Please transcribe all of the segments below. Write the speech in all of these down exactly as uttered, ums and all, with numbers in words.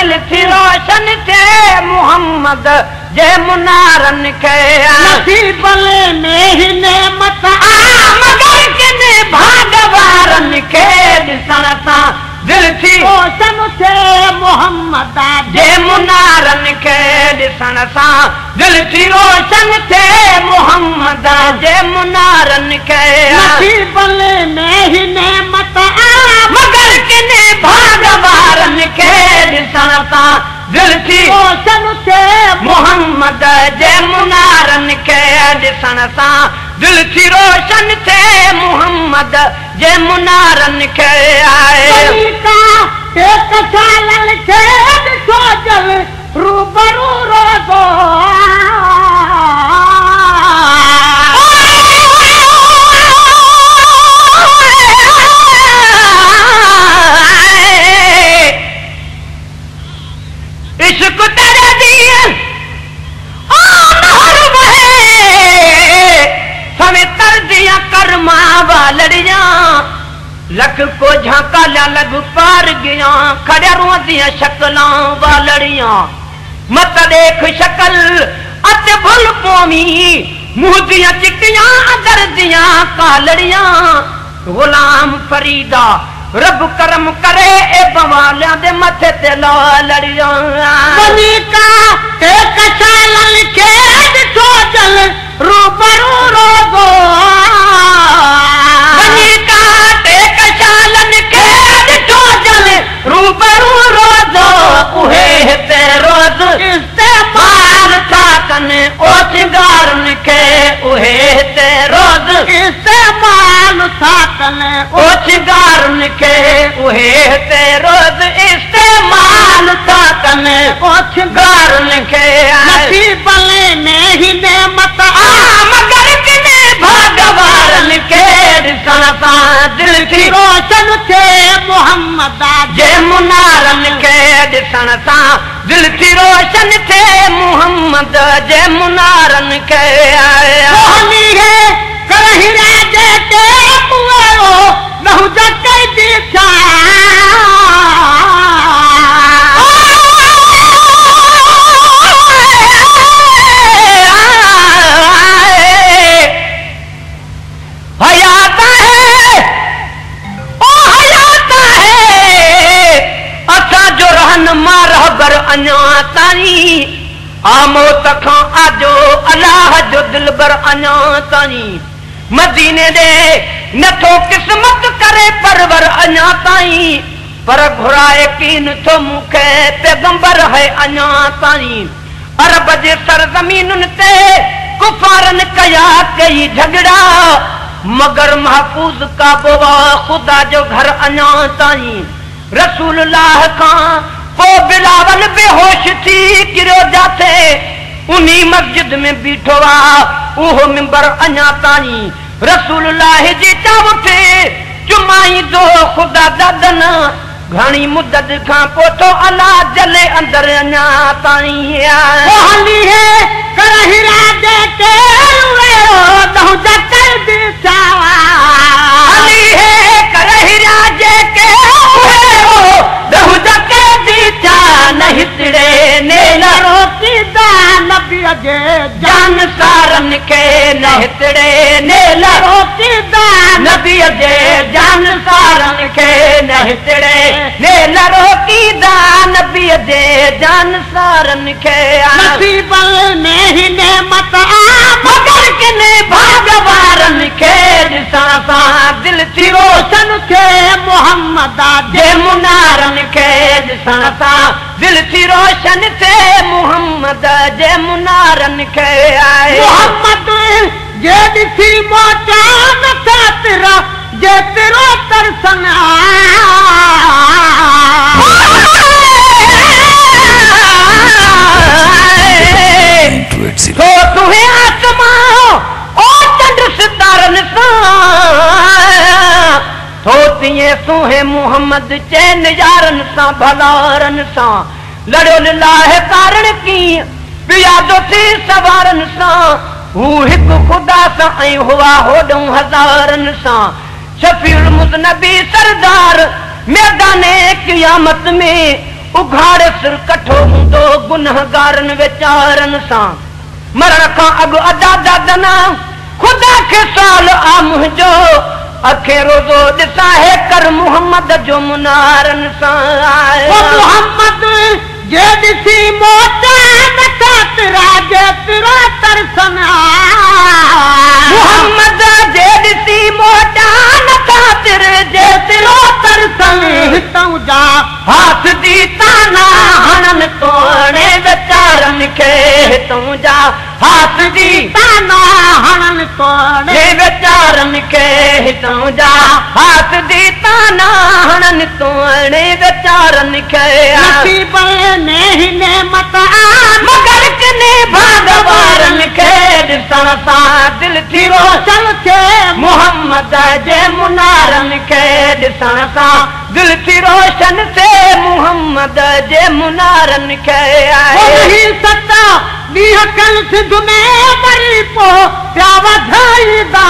दिल थी रोशन थे मोहम्मद जे मुनारन के नसीब में ही नेमत मगर किने भागवारन के ॾिसण सां दिल थी रोशन थे मोहम्मद जे मुनारन के ॾिसण सां दिल थी रोशन थे मोहम्मद जे मुनारन के नसीब में ही नेमत मगर किने भागवारन के ॾिसण सां दिल थी रोशन थे मोहम्मद जे मुनारन के ॾिसण सां दिल थी रोशन थे मोहम्मद जे मुनारन के आए एक सालन खे ॾिठो जल रूबरू रोज़ो इश्क तेरे दिए नहर बहे समें तर दिया कर्मा वालड़ियां लख को झांका ला लग पार गया खड़े रो दिया शक्लां वालड़ियां मत देख शक्ल अत भुल पोमी मुंह दिया चिटियां अंदर दिया कालड़ियां गुलाम फरीदा रब करम करे ए बवालियां दे मथे ते लालड़ियां बनी का एक सालन खे ॾिठो जल रूबरू रोज़ो बनी का एक सालन खे ॾिठो जल रूबरू रोज़ो उहे हिते रोज़ इस्तेमाल था कनि ओछगारन खे उहे हिते रोज़ इस्तेमाल था कनि ओछगारन खे उहे हिते रोज़ इस्तेमाल था कनि ओछगारन खे नसीब में ही नेमत मगर किने भागवारन के ॾिसण सां दिल थी रोशन थे मोहम्मद जे मुनारन के ॾिसण सां दिल थी रोशन थे मोहम्मद जे मुनारन के मोहनी है करही राजे के मुओ नहु जके दीछा हयात है ओ हयात है असा जो रहनुमा रहबर अञा ताईं आमो तखां आजो अल्लाह जो दिलबर अञा ताईं मदीने दे नथो किस्मत करे परवर अञा ताईं पर घुराए कीन थो मूंखे पैगंबर है अञा ताईं अरब जे सरज़मीनुनि ते कुफारन कया कई झगड़ा मगर महफूज काबोवा खुदा जो घर अञा ताईं रसूलुल्लाह खां पोइ बिलावल बेहोश थी किरियो जाथे उनी मस्जिद में बीठो आहे उहो मिंबर अञा ताईं रसूलुल्लाह जी चावठे चुमाई दो खुदा दादन घणी मुद्दत खां पोइ अल्लाह जले अंदर अञा ताईं मोहनी है करही राजे के नहु जके दीछा अली है करही राजे के नहु जके दीछा नहीं तिड़े ने रोकी दा नबी जे जान सारन के नहीं तिड़े ने रोकी दा नबी जे जान सारन के नहीं तिड़े ने रोकी दा नबी जे जान सारन के नसीब में ही नेमत मगर किने भागवारन के ॾिसण सां दिल थी रोशन थे मोहम्मद जे मुनारन के ॾिसण सां दिल थी रोशन थे मोहम्मद जे मुनारन के आए मोहम्मद जे ॾिसी मोटा नथा तिरा जे तिरो तरसन तो तुहे आसमां ओ चंड सितारन सां तो तिए सुहे मोहम्मद चैन यारन सां भलारन सां लड़ो लाहे कारण की पियादो थी सवारन सां हू हिकु खुदा सां ऐं हुआ होॾूं हज़ारन सां शफीउल मुज़नबी सरदार मैदाने क़यामत में उघाड़े सिर कठो हूंदो गुनहगारनि वीचारनि सां मरण खां अॻु अदा दादना ख़ुदा खे साल आ मुंहिंजो अखे रोज़ो ॾिसां हे कर मुहम्मद जो मुनारनि सां मोहम्मद जे ॾिसी मोटा नथा तेरा जे तेरा तरसन मुहम्मद जे ॾिसी मोटा नथा तिर जे तिरो तरसन हितऊं जा हाथ दी ताना हणनि तोड़े वीचारनि खे हितऊं जा हाथ दी ताना हणनि तोड़े वीचारनि खे हितऊं जा हाथ दी ताना हणनि तोड़े वीचारनि खे नसीब ने ही नेमत मगर किने भागवारनि खे ॾिसण सां दिलि थी रोशन थे मुहम्मद जे मुनारनि खे ॾिसण सां दिलि थी रोशन थे मुहम्मद जे मुनारनि खे वही सता ॾींहं कल सिंध में मरी पो पिया वधाईंदा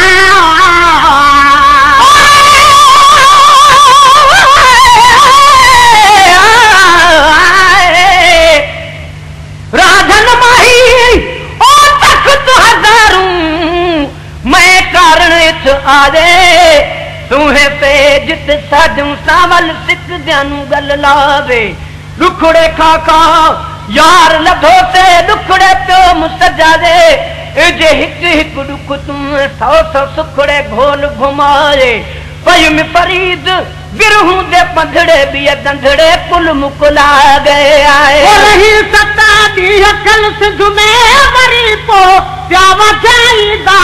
राधन माही ओ तख्त हज़ारूं मैं कारण इथ आरे तूहे से जित साधू सावल सिक ज्ञानू गल लावे दुखड़े खाका यार लधो से दुखड़े तो मुसजारे जे हिक हिक दुख तुम सौ सौ सुखड़े घोल घुमाए पयुम फरीद गिरहूं दे पंधड़े बिय दंधड़े पुल मुकुला गए आए रही सता ॾींहं कल सिंध में मरी पो पिया वधाईंदा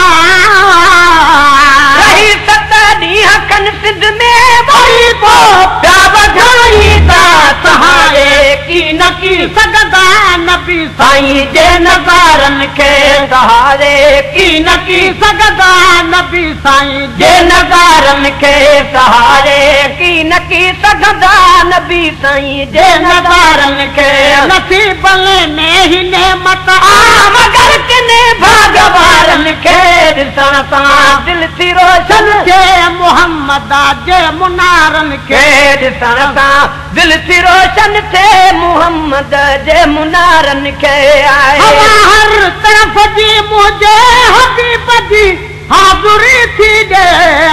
रही सता ॾींहं कल सिंध में मरी पो पिया वधाईंदा सहारे की न की सगदा नबी साईं जे नज़ारनि खे सहारे की न की सगदा नबी साईं जे नज़ारनि खे सहारे की न की सगदा नबी साईं जे नज़ारनि खे नसीब ने ही नेमत मगर किने भागवारनि खे ॾिसण सां दिलि थी रोशन थे मुहम्मद जे मुनारनि खे ॾिसण सां दिलि थी रोशन थे मुहम्मद जे मुनारनि खे हवा हर तरफ जी मुझे हबीब जी हाज़ुरी थी दे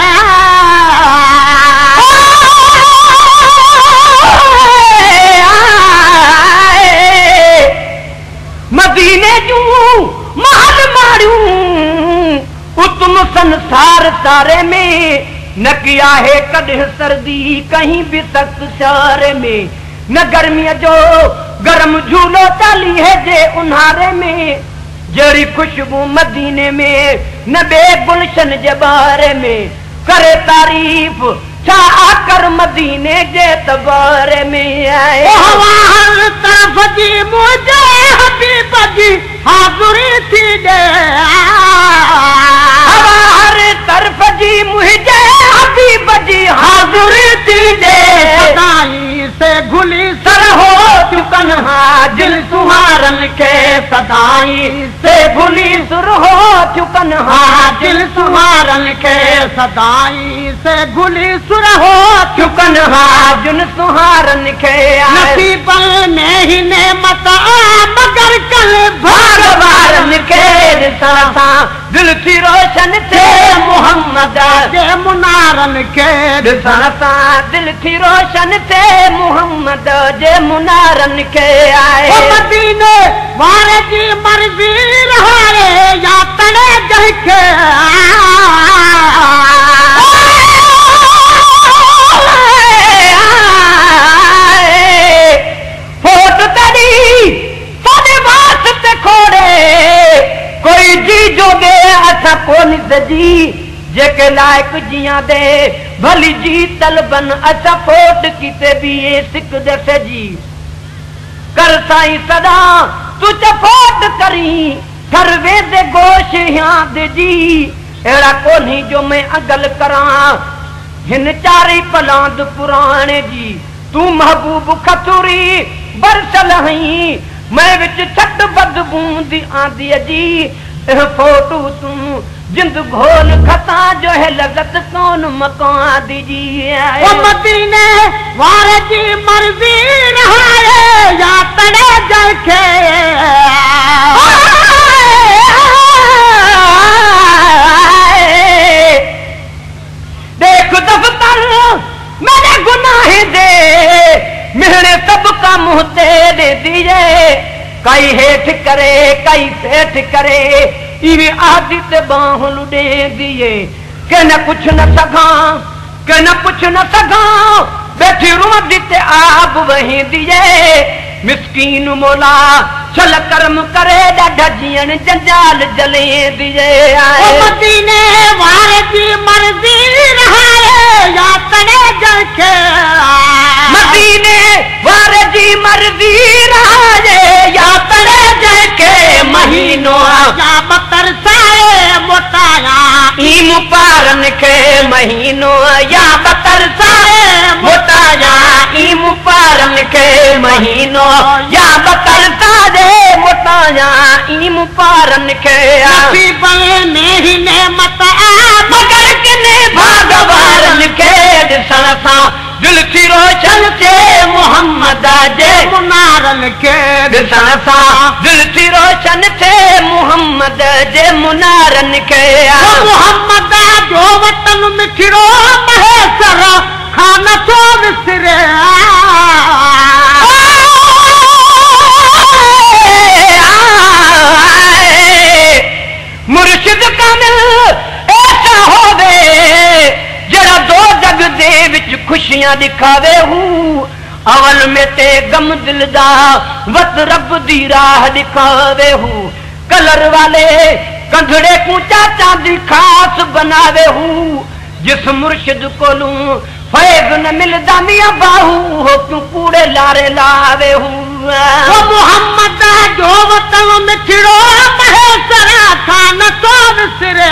मदीने जूं महल मारियूं उतम संसार सारे में न किया है कॾहिं सर्दी कहीं भी सख्त सारे में न गर्मीअ जो गरम झूलो चाली है जे उन्हारे में जड़ी खुशबू मदीने में न बे गुलशन जे बारे में करे तारीफ छा आकर मदीने जे तबारे में आए हवा हर तरफ जी मुझे हबीब जी हाज़ुरी थी दे हवा हर तरफ जी मुझे हबीब जी हाज़ुरी थी दे सदाई से घुली सर हो चुकन हाजिल सुहारन के सदाई से भूली सुर हो चुकन हाजिल सुहारन के सदाई से घुली सुर हो चुकन हाजुन सुहारन के नसीब में ही नेमत मगर कल भागवारन के ॾिसण सां दिलि थी रोशन थे मुहम्मद जे मुनारन के ॾिसण सां दिलि थी रोशन थे मुहम्मद जे मुनारन के आए मदीने वारे जी मर्ज़ी रहारे या तड़े जंहिंखे फोट तड़ी साडे वास्ते खोड़े कोई जी जो दे असा कोन सजी जेके लायक जियां दे भली जी तलबन असा फोट किते भी सिक दे सजी कर साईं सदा तू चफोट करी कर वे दे गोश याद जी एड़ा कोनी जो मैं अगल करा हिन चारी पलांद पुराने जी तू महबूब खतुरी बरसल हई मैं विच छट बद बूंदी आंदी जी फोटू तू जिंद घोल खता जो है लगत कौन मकान दीजिए वो मदीने वारे की मर्जी रहाए या तड़े जलखे देख दफ्तर मेरे गुनाह दे मेरे सबका मुंह तेरे दिए कई हेठ करे कई पेठ करे इवे आदित बाह लुडे दिए के न कुछ न सगा के न कुछ न सगा बैठी रूम दीते आप वही दिए मिस्कीन मोला चल कर्म करे डाढा जियन जंजाल जले दिए आए मदीने वारे की मर्जी रहाए या तड़े जलखे मदीने वारे जी मर्जी रहाए या तड़े जलखे महीनों या बतर साए मोटाया ईम पारन के महीनों या बतर साए मोटाया ईम पारन के महीनों या बतर साए मोटाया ईम पारन के ने ही ने मता मगर किने भागवारन के दिसण सां दिल थी रोशन थे मोहम्मद जे मुनारन के दिसण सां दिल थी रोशन थे मोहम्मद जे मुनारन के मोहम्मद जो वतन मिठड़ो महेसर खान तो विसरे मुर्शिद कामिल ऐसा होवे जरा दो जग दे विच खुशियां दिखावे हूं अवल में ते गम दिल दा वत रब दी राह दिखावे हूं कलर वाले कंधड़े को चाचा दी खास बनावे हूं जिस मुर्शिद कोलू फैज न मिलदा मियां बाहू हो क्यों कूड़े लारे लावे हूं मोहम्मद जो वतन मिठड़ो महेसर खान तो विसरे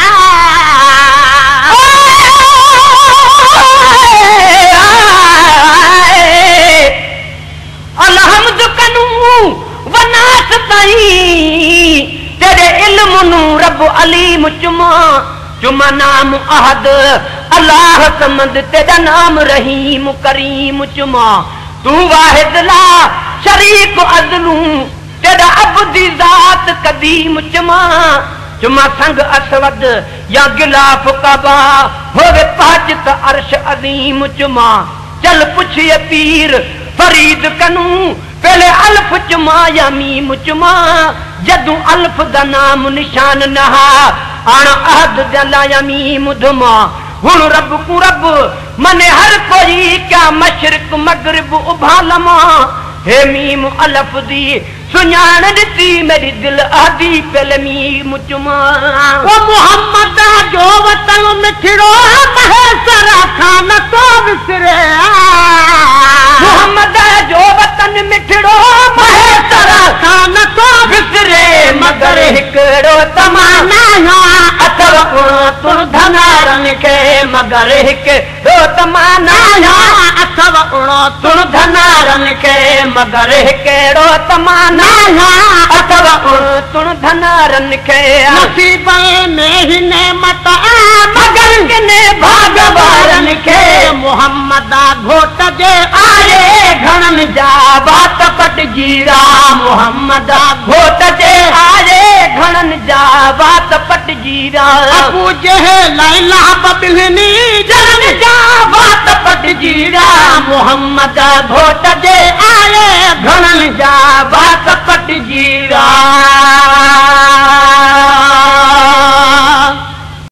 अलहमद कनू वनास ताई तेरे इल्म नू रब अलीम चुमा चुमा नाम अहद अल्लाह समद तेरा नाम रहीम करीम चुमा तू वाहिद ला शरीक अदलू तेरा अब्दी जात कदीम चुमा चुमा संग असवद या गिलाफ काबा होवे पाजित अर्श अजीम चुमा चल पुछिए पीर फरीद कनू पहले अल्फ चुमा या मीम चुमा जदू अल्फ दा नाम निशान नहा आण अहद जला या मीम धुमा हुन रब को रब मने हर कोई क्या मशरिक मगरिब उभालमा हे मीम अलफ दी सुञाण दी मेरी दिल आदि पहले मीम चुमा वो मोहम्मद जो वतन मिठड़ो महेसर खान तो विसरे मोहम्मद जो वतन मिठड़ो महेसर खान तो विसरे मगर हिकड़ो तमाना अथव तुर धनारन के मगर हिकड़ो तमाना अथव तुर धनारन के मगर हिकड़ो तमाना अथव तुर धनारन के नसीबे में ही नेमत मगर किने भागवारन के मोहम्मद घोट जे आए घणन जा बात पट जीरा मोहम्मद घोट जे आए घणन जा बात पट जीरा अबू जहल लैला बबिलनी घणन जा बात पट जीरा मोहम्मद घोट जे आए